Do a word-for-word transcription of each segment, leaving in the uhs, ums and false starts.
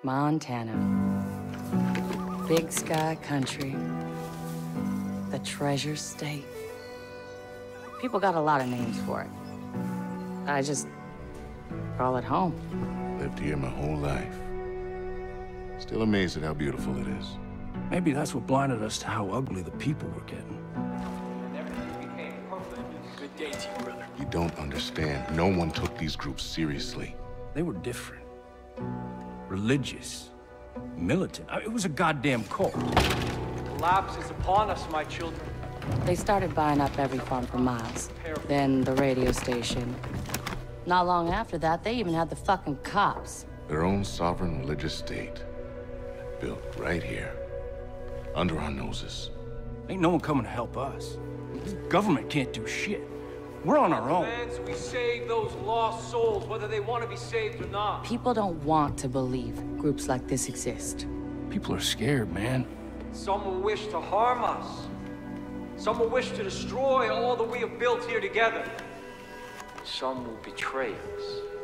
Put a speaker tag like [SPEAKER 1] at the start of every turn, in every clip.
[SPEAKER 1] Montana. Big sky country. The treasure state. People got a lot of names for it. I just call it home.
[SPEAKER 2] Lived here my whole life. Still amazed at how beautiful it is.
[SPEAKER 3] Maybe that's what blinded us to how ugly the people were getting.
[SPEAKER 4] Good day to you, brother.
[SPEAKER 2] You don't understand. No one took these groups seriously.
[SPEAKER 3] They were different. Religious. Militant. I mean, it was a goddamn cult.
[SPEAKER 4] Collapse is upon us, my children.
[SPEAKER 1] They started buying up every farm for miles. Then the radio station. Not long after that, they even had the fucking cops.
[SPEAKER 2] Their own sovereign religious state. Built right here. Under our noses.
[SPEAKER 3] Ain't no one coming to help us. The government can't do shit. We're on our own.
[SPEAKER 4] Commands we save those lost souls, whether they want to be saved or not.
[SPEAKER 1] People don't want to believe groups like this exist.
[SPEAKER 3] People are scared, man.
[SPEAKER 4] Some will wish to harm us. Some will wish to destroy all that we have built here together. Some will betray us.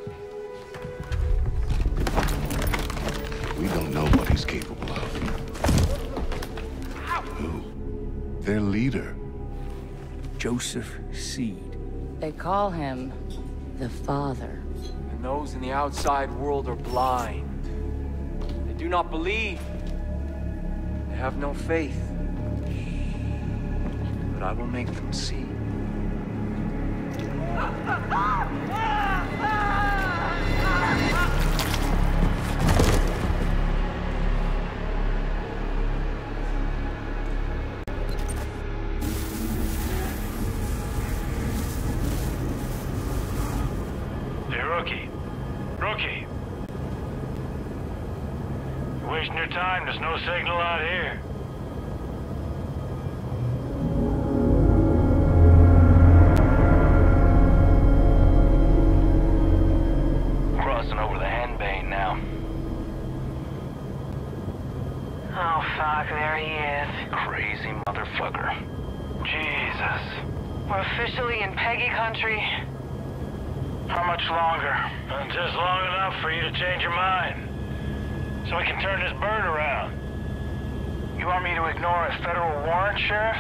[SPEAKER 2] We don't know what he's capable of. Who? Their leader.
[SPEAKER 3] Joseph Seed.
[SPEAKER 1] They call him the Father.
[SPEAKER 4] And those in the outside world are blind. They do not believe. They have no faith. But I will make them see.
[SPEAKER 5] Rookie. Rookie. You're wasting your time. There's no signal out here. Crossing over the Henbane now.
[SPEAKER 6] Oh, fuck, there he is.
[SPEAKER 5] Crazy motherfucker. Jesus.
[SPEAKER 6] We're officially in Peggy country.
[SPEAKER 5] How much longer? Uh, just long enough for you to change your mind. So we can turn this bird around. You want me to ignore a federal warrant, Sheriff?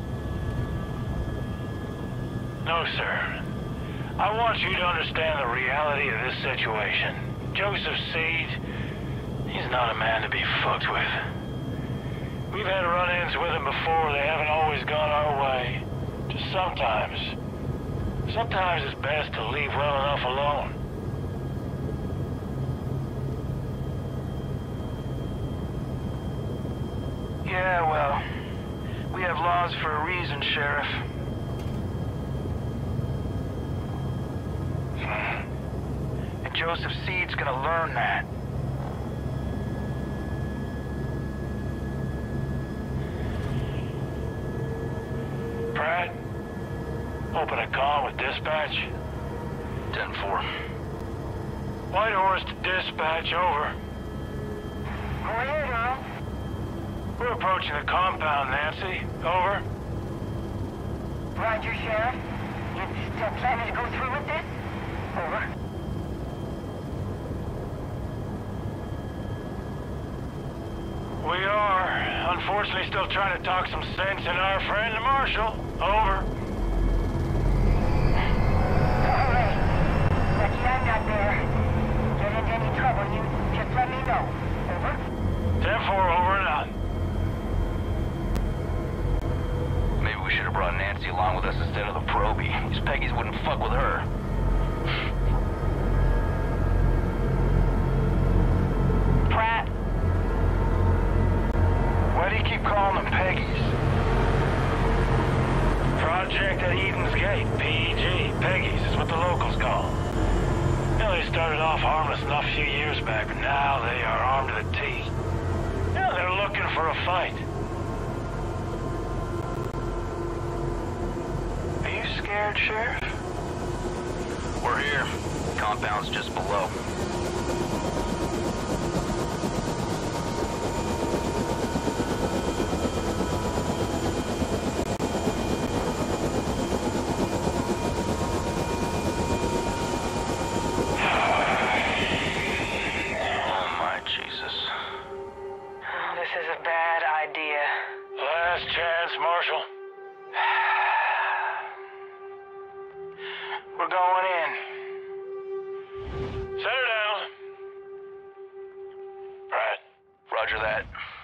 [SPEAKER 5] No, sir. I want you to understand the reality of this situation. Joseph Seed, he's not a man to be fucked with. We've had run-ins with him before. They haven't always gone our way. Just sometimes. Sometimes it's best to leave well enough alone. Yeah, well, we have laws for a reason, Sheriff. And Joseph Seed's gonna learn that. Pratt? Open a call with dispatch. ten four. White Horse to dispatch, over.
[SPEAKER 6] Over here, now.
[SPEAKER 5] We're approaching the compound, Nancy. Over.
[SPEAKER 6] Roger, Sheriff. You still planning to go through with this? Over.
[SPEAKER 5] We are. Unfortunately, still trying to talk some sense in our friend, the Marshal. Over.
[SPEAKER 6] I'm not there. Get into any trouble, you just let me know. Over.
[SPEAKER 5] ten four, over and out.
[SPEAKER 7] Maybe we should have brought Nancy along with us instead of the Proby. These Peggies wouldn't fuck with her.
[SPEAKER 6] Pratt.
[SPEAKER 5] Why do you keep calling them Peggies? Project at Eden's Gate, P E G. Peggies is what the locals call them. You know, they started off harmless enough a few years back, but now they are armed to the teeth. Yeah, they're looking for a fight. Are you scared, Sheriff?
[SPEAKER 7] We're here. Compound's just below. Oh my Jesus.
[SPEAKER 5] sense, Marshal. We're going in. Set her down.
[SPEAKER 7] Right. Roger that.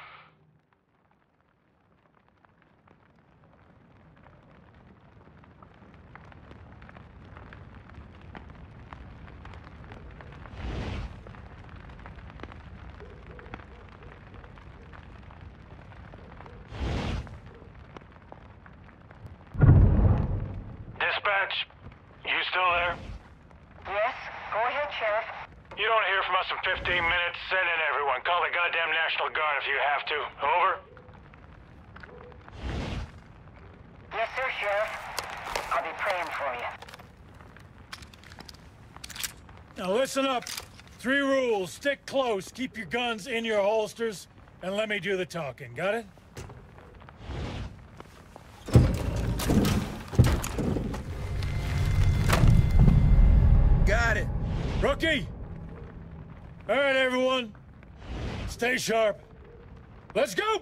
[SPEAKER 5] Dispatch, you still there?
[SPEAKER 6] Yes? Go ahead, Sheriff.
[SPEAKER 5] You don't hear from us in fifteen minutes, send in everyone. Call the goddamn National Guard if you have to. Over?
[SPEAKER 6] Yes, sir, Sheriff. I'll be praying for you.
[SPEAKER 8] Now listen up. Three rules. Stick close, keep your guns in your holsters, and let me do the talking. Got it?
[SPEAKER 3] Got it.
[SPEAKER 8] Rookie! All right, everyone. Stay sharp. Let's go!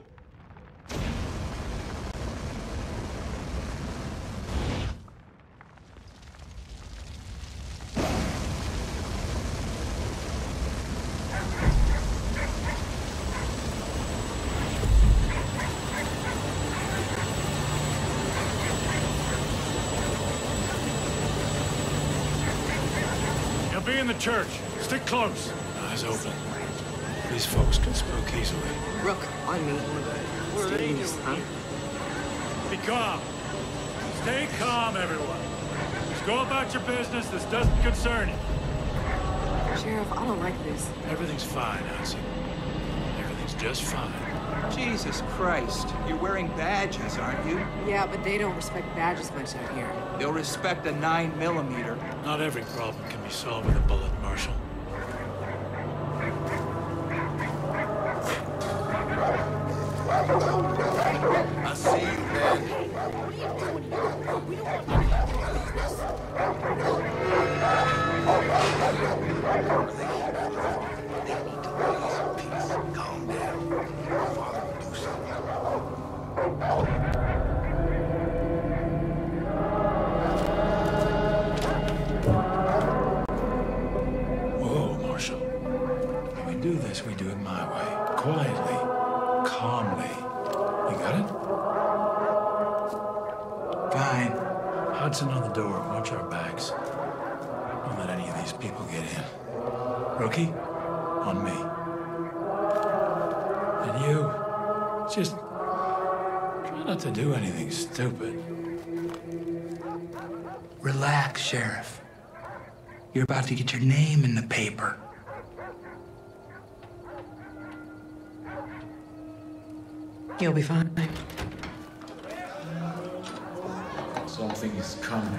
[SPEAKER 8] Be in the church. Stick close.
[SPEAKER 3] Eyes open. These folks can spook easily.
[SPEAKER 9] Rook, on me.
[SPEAKER 1] What are they doing, huh?
[SPEAKER 8] Be calm. Stay calm, everyone. Just go about your business. This doesn't concern you.
[SPEAKER 9] Sheriff, I don't like this.
[SPEAKER 3] Everything's fine, Hansi. Everything's just fine.
[SPEAKER 10] Jesus Christ. You're wearing badges, aren't you?
[SPEAKER 9] Yeah, but they don't respect badges much out here.
[SPEAKER 10] They'll respect a nine millimeter.
[SPEAKER 3] Not every problem can be solved with a bullet, Marshal.
[SPEAKER 10] I see you, man.
[SPEAKER 2] Calm down. Father will do something.
[SPEAKER 3] Whoa, Marshal. When we do this, we do it my way. Quietly. Calmly. You got it?
[SPEAKER 10] Fine.
[SPEAKER 3] Hudson on the door. Watch our backs. Don't let any of these people get in. Rookie, on me. And you, just try not to do anything stupid.
[SPEAKER 10] Relax, Sheriff. You're about to get your name in the paper.
[SPEAKER 9] You'll be fine.
[SPEAKER 11] Something is coming.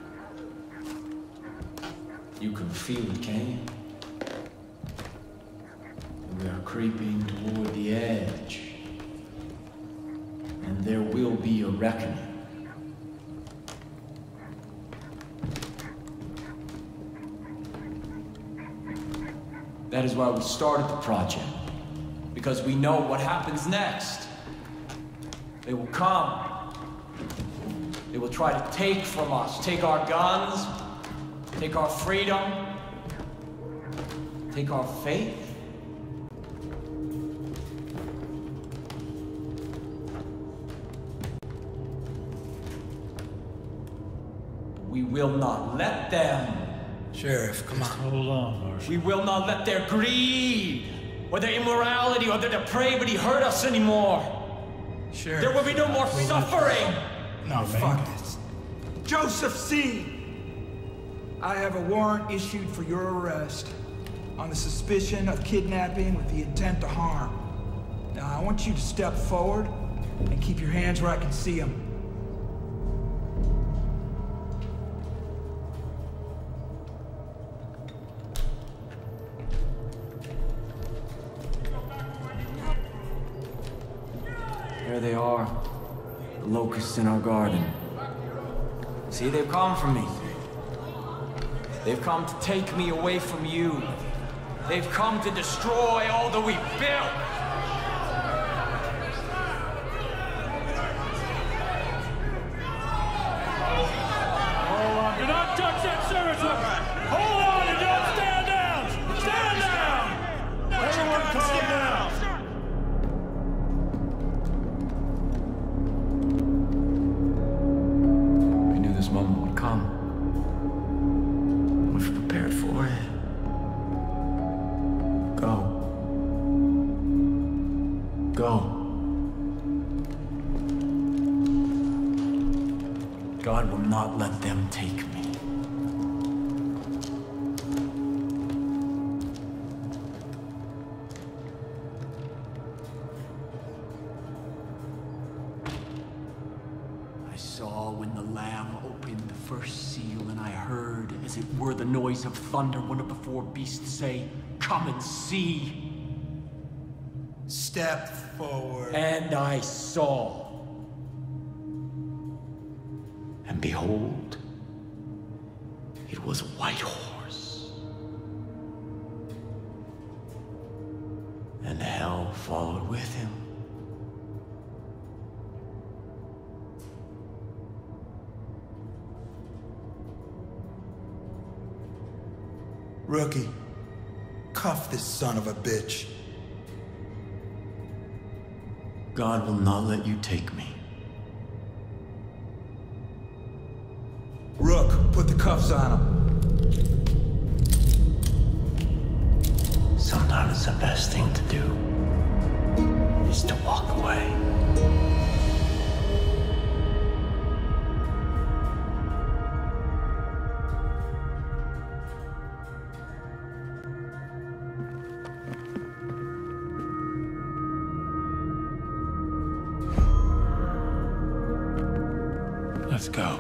[SPEAKER 11] You can feel it, can you? We are creeping toward the edge. And there will be a reckoning. That is why we started the project. Because we know what happens next. They will come. They will try to take from us, take our guns, take our freedom, take our faith. We will not let them.
[SPEAKER 10] Sheriff, come on.
[SPEAKER 8] Hold on, Marshal.
[SPEAKER 11] We will not let their greed, or their immorality, or their depravity hurt us anymore.
[SPEAKER 10] Sheriff.
[SPEAKER 11] There will be no more suffering.
[SPEAKER 10] No, fuck this. Joseph Seed! I have a warrant issued for your arrest on the suspicion of kidnapping with the intent to harm. Now, I want you to step forward and keep your hands where I can see them.
[SPEAKER 11] There they are, the locusts in our garden. See, they've come for me. They've come to take me away from you. They've come to destroy all that we built. God will not let them take me. I saw when the Lamb opened the first seal, and I heard, as it were the noise of thunder, one of the four beasts say, "Come and see."
[SPEAKER 10] Step forward.
[SPEAKER 11] And I saw. And behold, it was a white horse. And hell followed with him.
[SPEAKER 10] Rookie, cuff this son of a bitch.
[SPEAKER 11] God will not let you take me.
[SPEAKER 10] Rook, put the cuffs on him.
[SPEAKER 11] Sometimes the best thing to do is to walk away.
[SPEAKER 8] Let's go.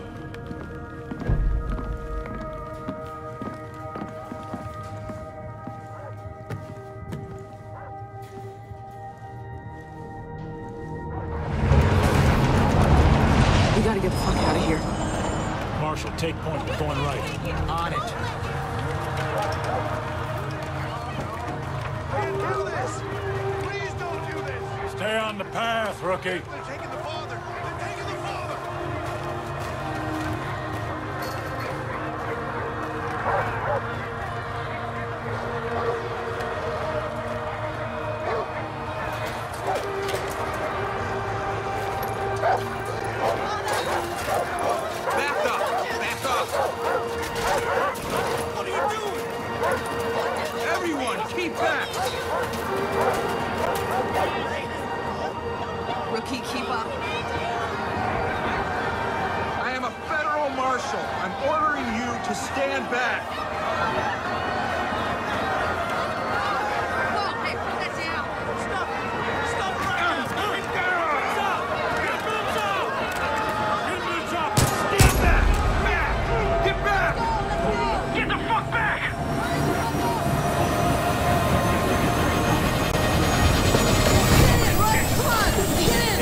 [SPEAKER 9] We gotta get the fuck out of here.
[SPEAKER 8] Marshall, take point. We're going right.
[SPEAKER 9] On it.
[SPEAKER 12] Can't do this! Please don't do this!
[SPEAKER 8] Stay on the path, rookie.
[SPEAKER 12] They're taking the father! They're taking the father!
[SPEAKER 10] Back up! Back up!
[SPEAKER 12] What are you doing?
[SPEAKER 10] Everyone, keep back!
[SPEAKER 9] Rookie, keep up.
[SPEAKER 10] I am a federal marshal. I'm ordering you to stand back.
[SPEAKER 9] Whoa, hey, put that down.
[SPEAKER 12] Stop! Stop right now! Get down!
[SPEAKER 8] Get boots up! Get boots up!
[SPEAKER 10] Stand back! Back! Get back!
[SPEAKER 5] Get the fuck back!
[SPEAKER 9] Come on, get in!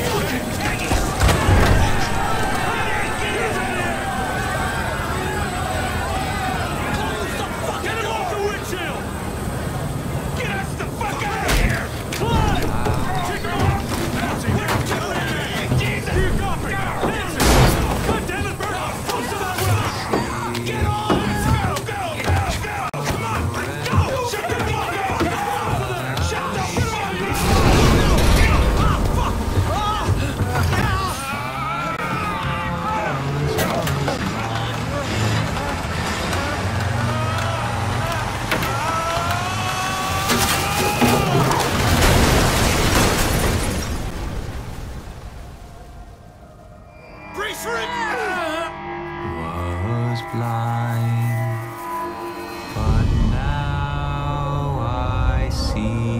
[SPEAKER 8] Get him off the windshield!
[SPEAKER 12] Get us the fuck out of here!
[SPEAKER 8] Climb! Kick him off! Nancy, get him!
[SPEAKER 12] Jesus!
[SPEAKER 8] Here, copy! Nancy! God damn it, Bert! Close to that window!
[SPEAKER 12] Get on! Let's go! Go! Go! Go! Come on! Go! Shut the fuck up! Go! Shut the fuck up! Go! Ah, fuck! Brace for it!
[SPEAKER 13] Was blind, but now I see.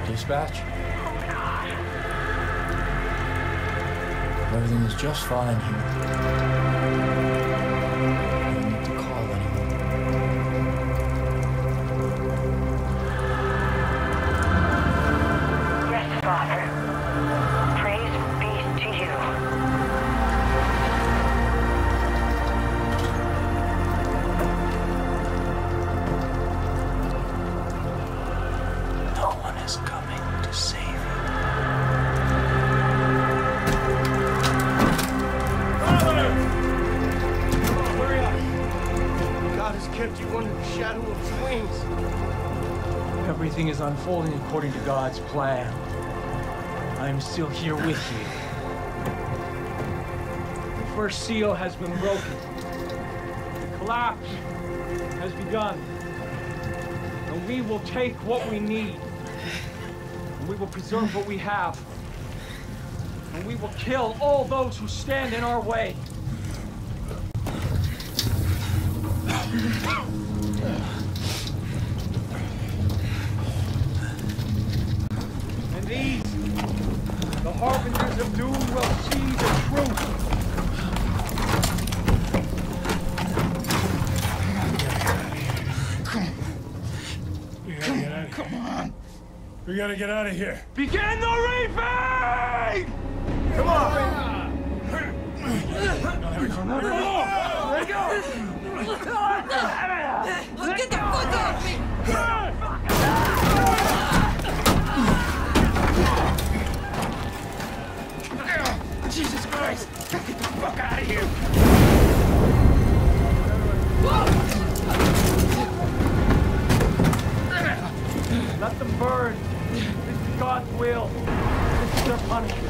[SPEAKER 11] Dispatch? Everything is just fine here. I don't need to call anyone.
[SPEAKER 6] Yes, Father. Praise be to you.
[SPEAKER 11] No one is coming to save you.
[SPEAKER 14] Kept you under the shadow of his wings.
[SPEAKER 11] Everything is unfolding according to God's plan. I am still here with you. The first seal has been broken. The collapse has begun. And we will take what we need. And we will preserve what we have. And we will kill all those who stand in our way. And these, the harbingers of doom, will see the truth.
[SPEAKER 8] We gotta get out of here. Come on. We gotta get out of here.
[SPEAKER 11] Begin the reaping!
[SPEAKER 8] Come on!
[SPEAKER 11] Let go!
[SPEAKER 9] Get the fuck off me!
[SPEAKER 14] Jesus Christ! Get the fuck out of here!
[SPEAKER 11] Let them burn. This is God's will. This is their punishment.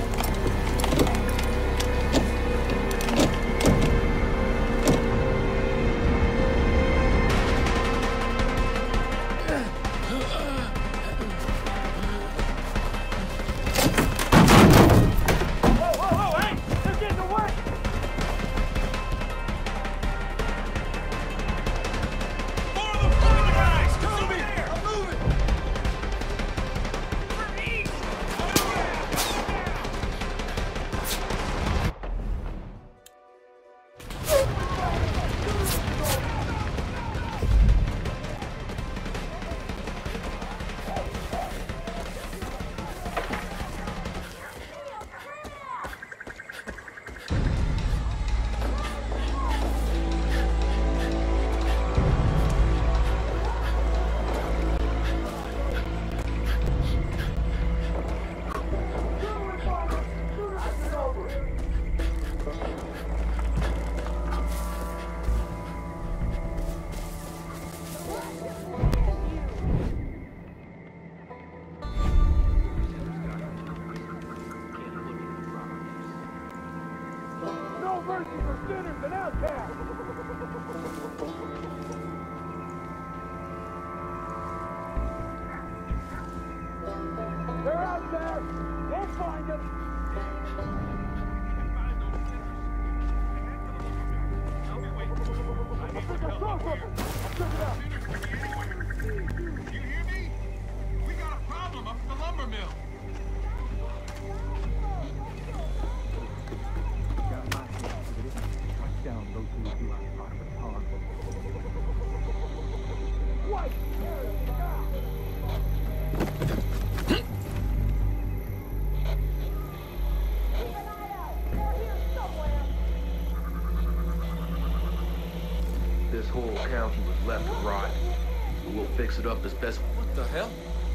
[SPEAKER 15] This whole county was left to rot. We'll fix it up as best. What the hell?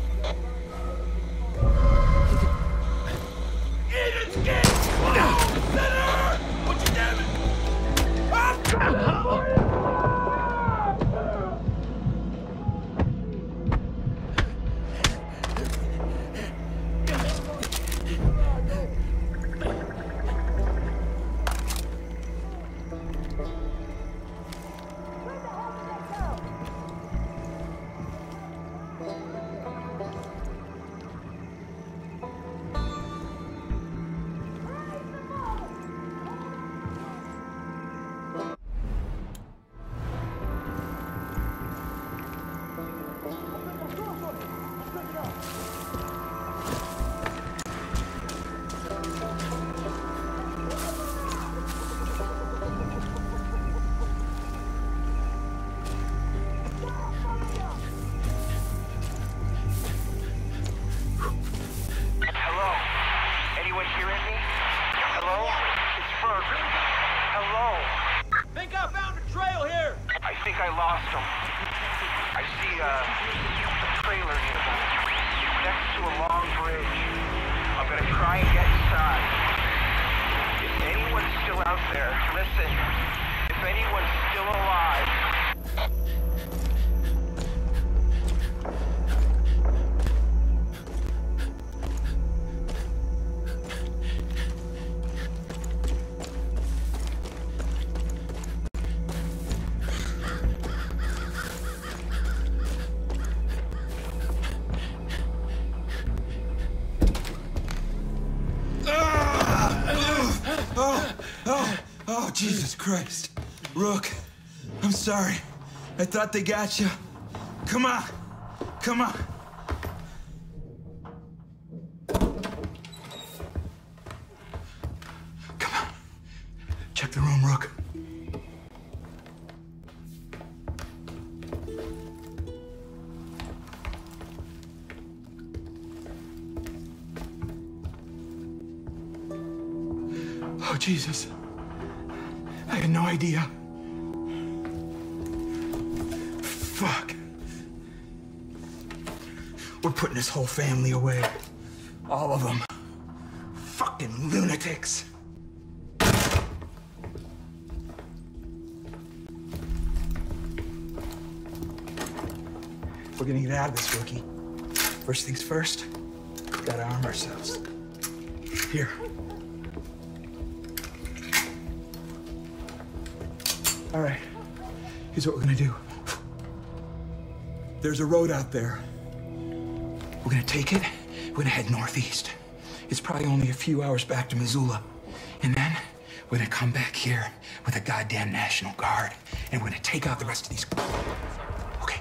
[SPEAKER 12] It's getting close! Center! What you damn
[SPEAKER 6] to a long bridge. I'm gonna try and get inside. If anyone's still out there, listen. If anyone's still alive.
[SPEAKER 10] Oh, oh, oh, Jesus Christ. Rook, I'm sorry. I thought they got you. Come on, come on. Come on. Check the room, Rook. Oh, Jesus. I had no idea. Fuck. We're putting this whole family away. All of them. Fucking lunatics. We're gonna get out of this, Rookie. First things first, we gotta arm ourselves. Here. All right, here's what we're gonna do. There's a road out there. We're gonna take it, we're gonna head northeast. It's probably only a few hours back to Missoula. And then we're gonna come back here with a goddamn National Guard, and we're gonna take out the rest of these. Okay.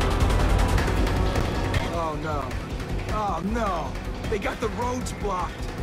[SPEAKER 10] They got the roads blocked.